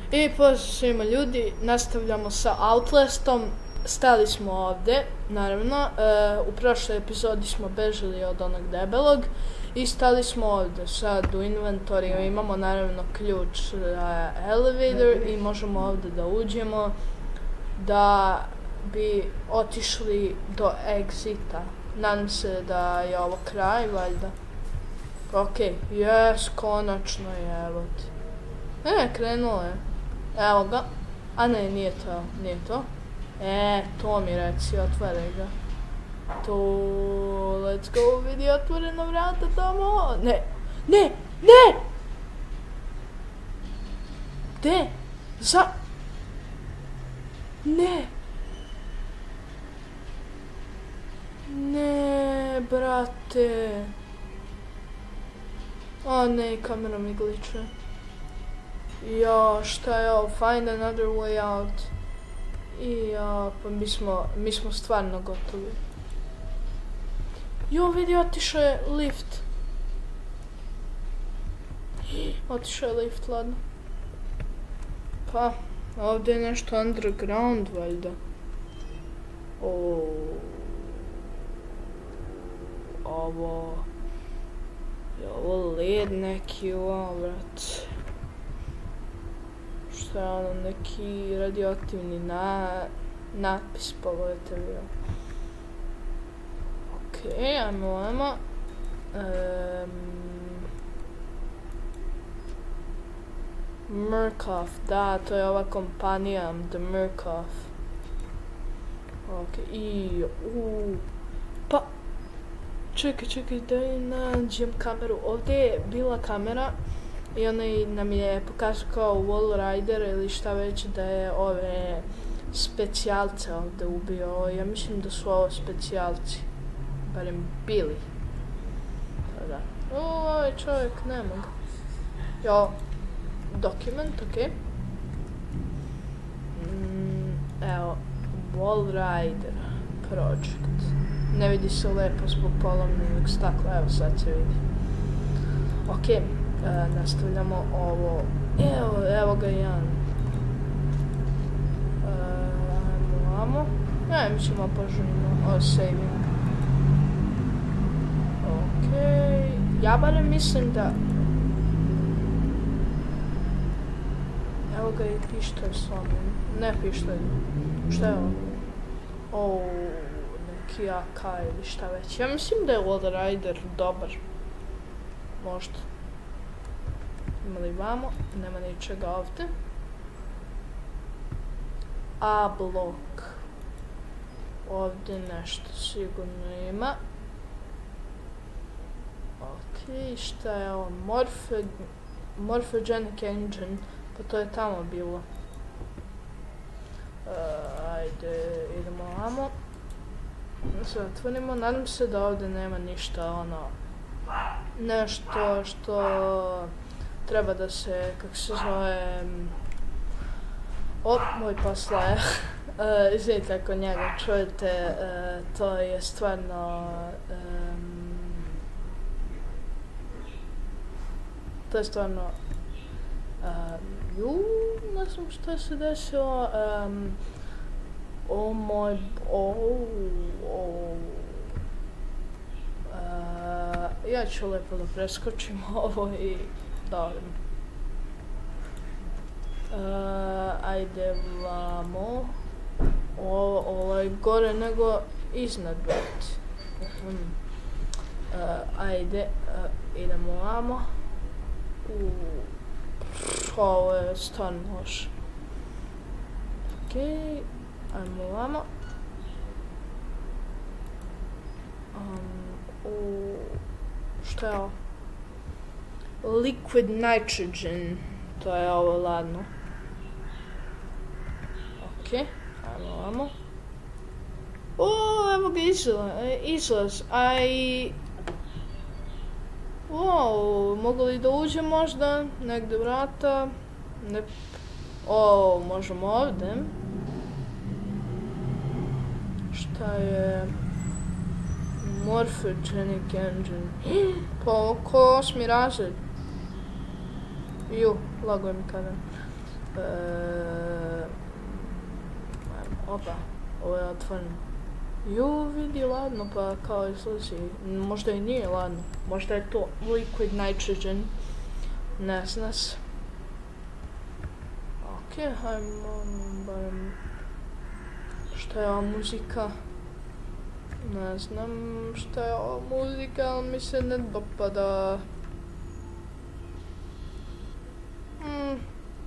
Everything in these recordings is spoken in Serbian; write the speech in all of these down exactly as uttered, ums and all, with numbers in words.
I pozdrav svima ljudi, nastavljamo sa Outlastom. Stali smo ovdje, naravno, e, u prošloj epizodi smo bežali od onog debelog i stali smo ovdje. Sad u inventoriju imamo naravno ključ za elevator i možemo ovdje da uđemo da bi otišli do exita. Nadam se da je ovo kraj, valjda. Ok, jes, konačno je, evo ti. E, krenulo je. Evo ga. A ne, nije to, nije to. E, to mi reci, otvaraj ga. To, let's go, vidi otvorena vrata tamo. Ne, ne, ne! Gde? Za... Ne! Ne, brate. O ne, kamera mi gliče. Jo, šta je ovo? Find another way out. I ja, pa mi smo, mi smo stvarno gotovi. Jo, vidi, otišao je lift. Otišao je lift, ladno. Pa, ovdje je nešto underground, valjda. O, ovo... Je ovo led neki, ovo, vrat. Šta je ono, neki radioaktivni na, natpis, pogledajte vi. Okej, okay, ajmo, ajmo. Um, Murkoff, da, to je ova kompanija, The Murkoff. Okej, okay, i, uuu, pa, čekaj, čekaj, da nađem kameru. Ovdje je bila kamera i ona nam je pokazao kao Wall Rider ili šta već da je ove specijalce ovdje ubio. Ja mislim da su ovo specijalci. Barem bili. Da. O, ovaj čovjek, nema ga. Jo, document, okej. Okay. Mm, evo, Wall Rider Project. Ne vidi se lepo zbog polomljenog stakla, evo sad se vidi. Okej. Okay. Uh, nastavljamo ovo. Evo, evo ga jedan. Uh, ajmo, ajmo. Ne, mi ćemo požurimo o saving. Okej. Ja barem mislim da... Evo ga i pištolj slomljen. Ne pištolj. Šta je ovo? O, neki A K ili šta već. Ja mislim da je Wall Rider dobar. Možda. Ima li vamo? Nema ničega ovdje. A blok. Ovdje nešto sigurno ima. Ok, šta je ovo? Morphe... Morphogenic engine. Pa to je tamo bilo. Uh, ajde, idemo vamo. Sve otvorimo. Nadam se da ovdje nema ništa ono... Nešto što... Treba da se, kako se zove... O, moj posla je. uh, Izvidite ako njega čujete, uh, to je stvarno... Um, to je stvarno... Um, ju, ne znam što se desilo. Um, o moj... O, o, uh, ja ću lepo da preskočim ovo i... Dobro. Uh, ajde vamo. O, ovo je gore nego iznad biti. Uh, uh, ajde, uh, idemo vamo. Uh, ovo je stvarno loše. Okej, ajmo vamo. Um, uh, šta je ovo? Liquid nitrogen, to je ovo ladno. Ok, ajmo vamo. O, evo ga izlaz, izlaz, aj... Wow, mogu li da uđem možda, negdje vrata? Ne... O, možemo ovdje. Šta je... Morphogenic engine. Pa oko osmi razred. Ju, lago je mi kada. E, opa, ovo je otvoreno. Ju, vidi ladno, pa kao izlazi. Možda i nije ladno. Možda je to liquid nitrogen. Ne zna se. Okej, okay, hajmo barem... Šta je ova muzika? Ne znam šta je ova muzika, ali mi se ne dopada. Hmm.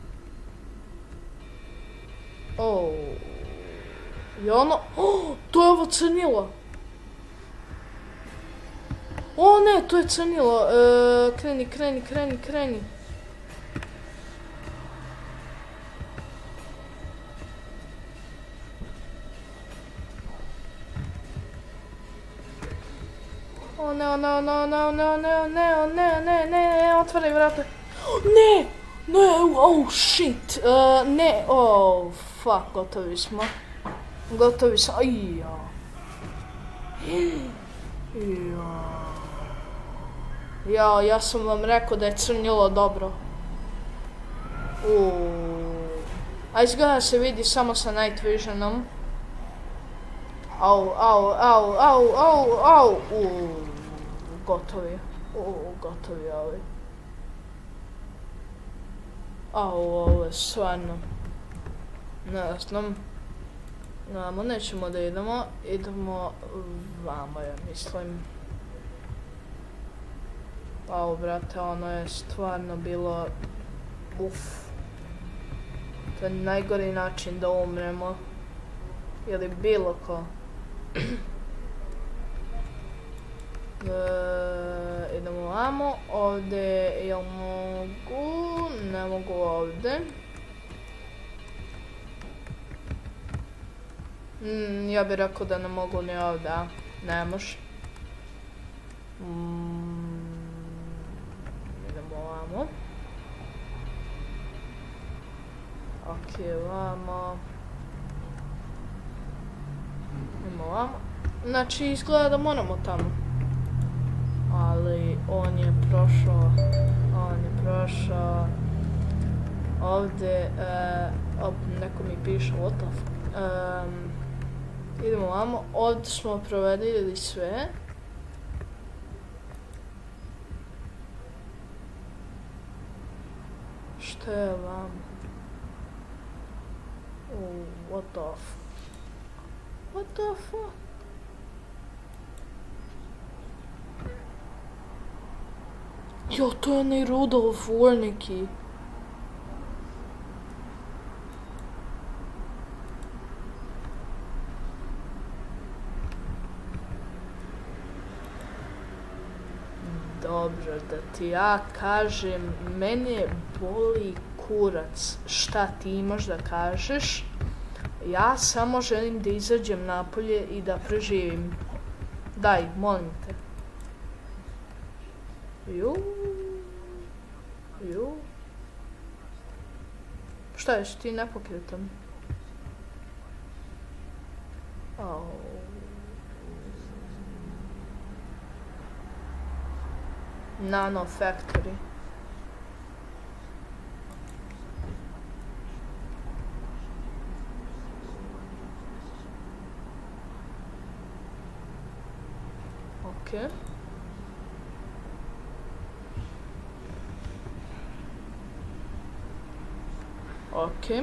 Oh. I ono... Oh, to je ovo crnilo! O ne, to je crnilo. E, kreni, kreni, kreni, kreni. O ne, o ne, o ne, o ne, o ne, o ne, o ne, o ne, ne, ne, ne, otvaraj vrata. Ne, ne, oh shit, uh, ne, oh fuck, gotovi smo. Gotovi smo, ija. Ija. Ja, ja sam vam rekao da je crnilo dobro. Uuu. A izgleda se vidi samo sa night visionom. Au, au, au, au, au, au, uuu. Gotovi, uuu, gotovi ovi. Au, ovo je stvarno. Ne znam. Namo, nećemo da idemo, idemo vamo, ja mislim. Au, brate, ono je stvarno bilo... Uf. To je najgori način da umremo. Ili bilo ko. E, idemo vamo, ovdje jel mogu, ne mogu ovdje. Mm, ja bih rekao da ne mogu ni ovdje, a ne može. Mm, idemo vamo. Ok, vamo. Idemo vamo. Znači, izgleda da moramo tamo. Ali on je prošao, on je prošao. Ovdje, uh, op, neko mi piše, what the fuck. Um, idemo vamo, ovdje smo proverili sve. Šta je vamo? Oh, what the fuck? What the fuck? Jo, to je onaj Rudolf Warnicki. Dobro, da ti ja kažem, mene boli kurac. Šta ti imaš da kažeš? Ja samo želim da izađem napolje i da preživim. Daj, molim te. Ju. Ju. Šta je, ti nepokretan? Au. Nano Factory. Okej. Okay. Okej. Okay.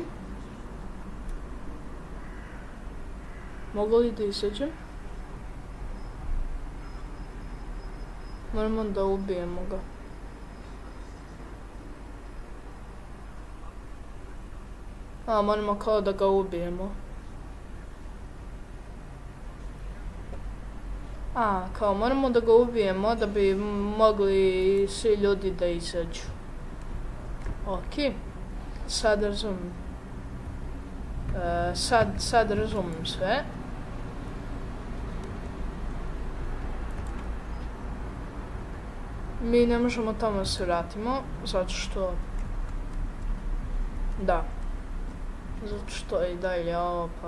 Mogu li da izađem? Moramo da ubijemo ga. A, moramo kao da ga ubijemo. A, kao moramo da ga ubijemo da bi mogli svi ljudi da izađu. Okej. Sad razumijem. E, sad, sad razumijem sve. Mi ne možemo tamo da se vratimo, zato što... Da. Zato što je i dalje ovo, pa...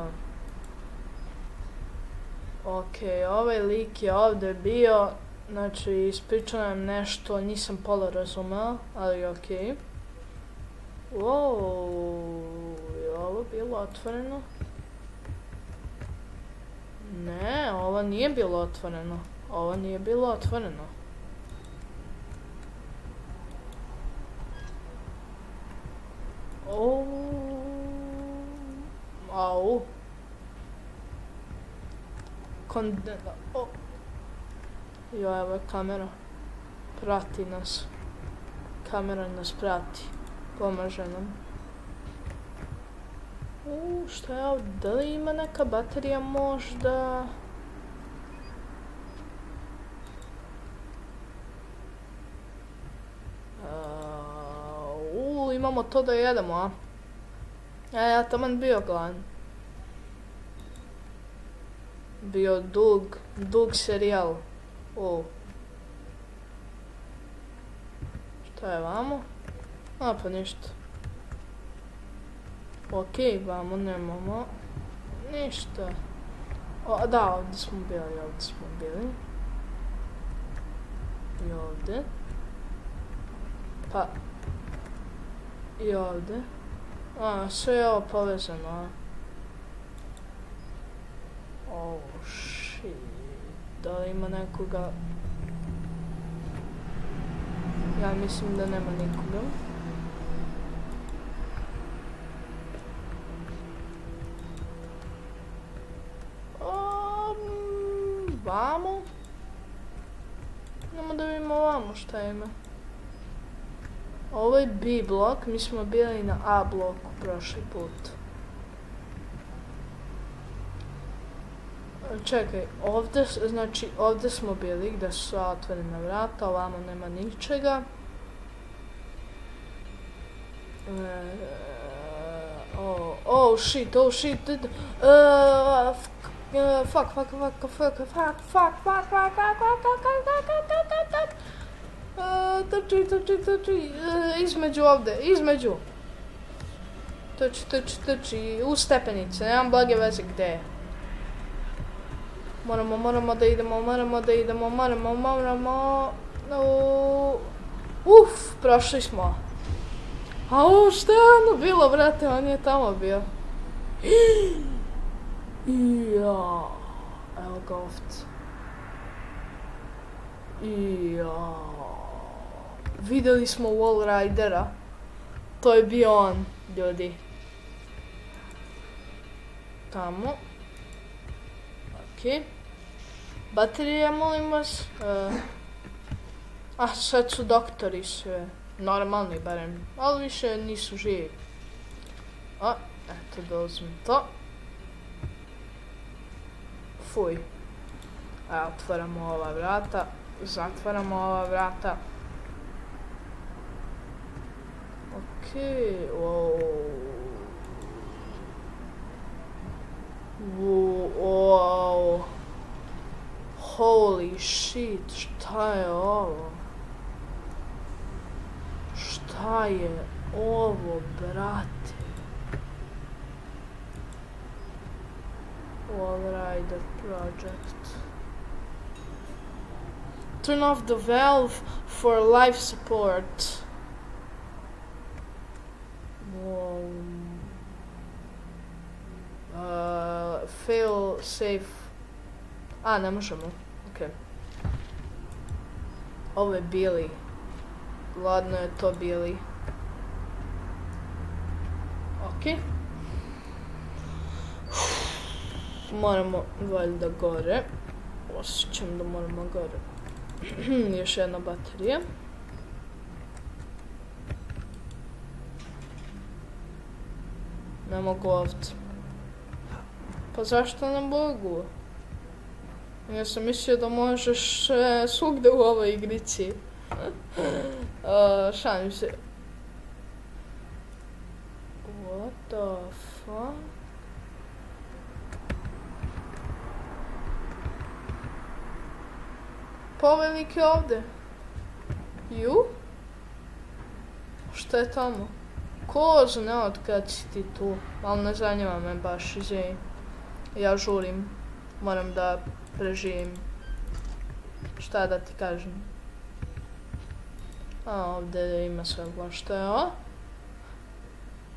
Okej, okay, ovaj lik je ovdje bio, znači ispričao nam nešto, nisam pola razumeo, ali okej. Okay. Wow. bilo otvoreno? Ne, ovo nije bilo otvoreno. Ovo nije bilo otvoreno. Au. Kondena. O. Jo, evo je kamera. Prati nas. Kamera nas prati. Pomaže nam. Uuu, šta je ovdje? Da li ima neka baterija možda? Uuu, imamo to da jedemo, a? E, ja taman bio gladan. Bio dug, dug serijal. Uuu. Šta je vamo? A, pa ništa. Okej, vamo nemamo ništa. O, da, ovdje smo bili, ovdje smo bili. I ovdje. Pa. I ovdje. A, sve je ovo povezano, a. Oh, shit. Da li ima nekoga? Ja mislim da nema nikoga. Um, vamo? Nemo da vidimo vamo šta ima. Ovo je B blok, mi smo bili na A bloku prošli put. Čekaj, ovdje, znači ovdje smo bili gdje su otvorena vrata, ovamo nema ničega. E, oh, oh shit, oh shit, uh, fuck, fuck, fuck, fuck, fuck, fuck, fuck, fuck, fuck, fuck, fuck, trči, trči, trči, između ovdje, između. Trči, trči, trči, u stepenice, nemam blage veze gdje je. Moramo, moramo da idemo, moramo da idemo, moramo, moramo... Uff, prošli smo. Au, šta je ono bilo, brate, on je tamo bio. Ija, evo ga ovdje. Ija. Vidjeli smo Wall Ridera. To je bio on, ljudi. Tamo. Okej. Baterija, molim vas. Uh, ah, sad su doktori sve. Normalni barem. Ali više nisu živi. A, eto da uzmem to. Fuj. A, otvaramo ova vrata. Zatvaramo ova vrata. Okej, wow. Wow. Holy shit, šta je ovo? Šta je ovo, brate? Wall Rider Project. Turn off the valve for life support. Wow. Uh, fail safe. A, ne možemo. Okej. Ovo je Billy. Ladno je to Billy. Okej. Moramo valjda gore. Osjećam da moramo gore. Još jedna baterija. Ne mogu ovdje. Pa zašto ne mogu? Ja sam mislio da možeš e, svugde u ovoj igrici. uh, šalim se. What the fuck? Poveljnik je ovdje. Ju? Šta je tamo? Ko zna od kad si ti tu? Ali ne zanima me baš, izvini. Ja žurim. Moram da preživim. Šta da ti kažem? A, ovdje ima svegla. Šta je ovo?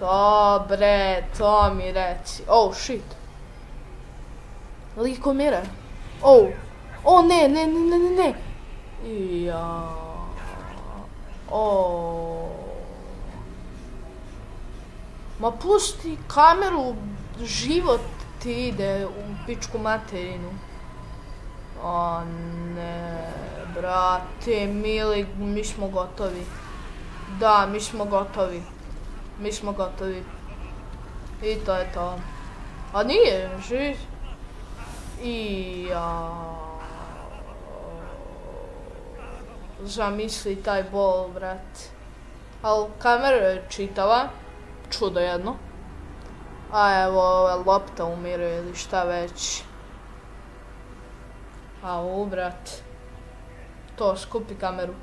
To bre, to mi reci. Oh shit. Lik umire. Oh. O ne, ne, ne, ne, ne, ne. Ja. O. Ma pusti kameru, život ti ide u pičku materinu. O ne, brate, mili, mi smo gotovi. Da, mi smo gotovi. Mi smo gotovi. I to je to. A nije, živ. I ja. Zamisli taj bol, brate. Al kamera je čitava. Čudo jedno. A evo, lopta umire ili šta već. Au, brate. To, skupi kameru.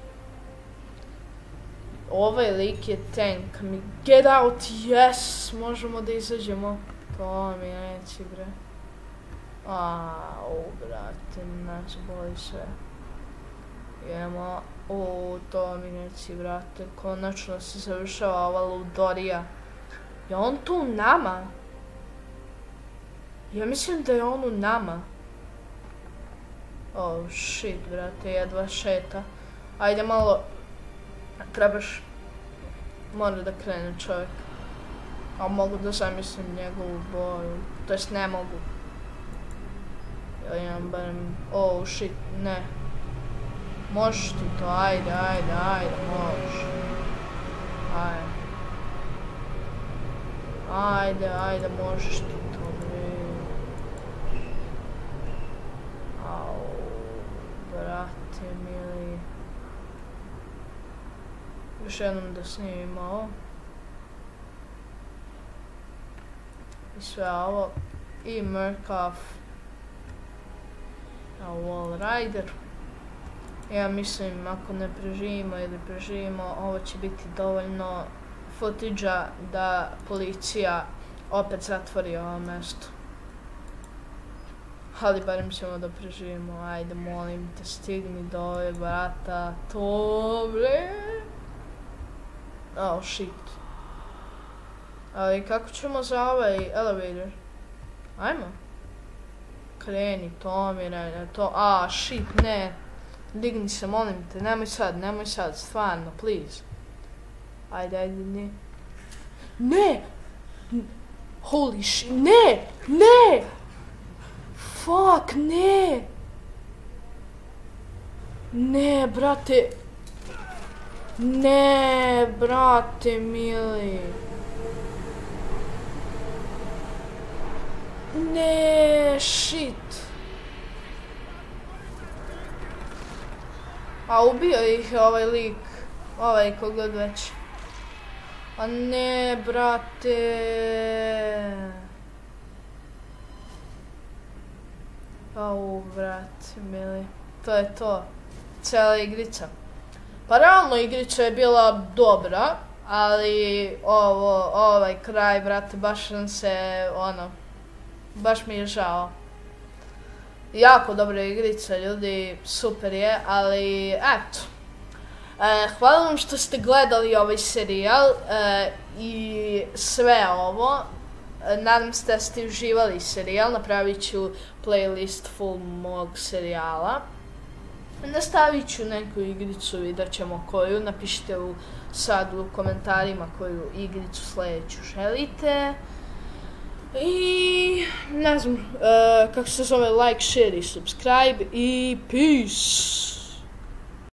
Ovaj lik je tank. Mi get out, yes! Možemo da izađemo. To mi neći, bre. Au, brate, nas boli sve. Idemo. U, to mi neći, brate. Konačno se završava ova ludorija. Je on tu u nama? Ja mislim da je on u nama. Oh shit, brate, jedva šeta. Ajde malo. Trebaš. Mora da krene čovjek. A mogu da zamislim njegovu boju. To jest ne mogu. Ja imam barem. Oh shit, ne. Možeš ti to, ajde, ajde, ajde, možeš. Ajde. Ajde, ajde, možeš ti to, bre. Au, brate mili. Još jednom da snimim ovo. I sve ovo. I Murkoff. A Wall Rider. Ja mislim, ako ne preživimo ili preživimo, ovo će biti dovoljno footage-a da policija opet zatvori ovo mjesto. Ali barem ćemo da preživimo. Ajde, molim te, stigni do ove, brata. To, bre. Oh, shit. Ali kako ćemo za ovaj elevator? Ajmo. Kreni, to mi ne, to, a, shit, ne. Digni se, molim te, nemoj sad, nemoj sad, stvarno, please. Ajde, ajde, ne. Ne! Holy shit, ne! Ne! Fuck, ne! Ne, brate. Ne, brate, mili. Ne, shit. A ubio ih ovaj lik, ovaj kogod već. A ne, brate. Au, brate, mili. To je to. Cijela igrica. Pa realno igrica je bila dobra, ali ovo, ovaj kraj, brate, baš nam se, ono, baš mi je žao. Jako dobra igrica, ljudi, super je, ali eto. E, hvala vam što ste gledali ovaj serijal e, i sve ovo. E, nadam se da ste uživali serijal, napravit ću playlist full mog serijala. Nastavit ću neku igricu, vidjet ćemo koju, napišite u, sad u komentarima koju igricu sljedeću želite. I ne znam, uh, kako se zove, like, share i subscribe i peace!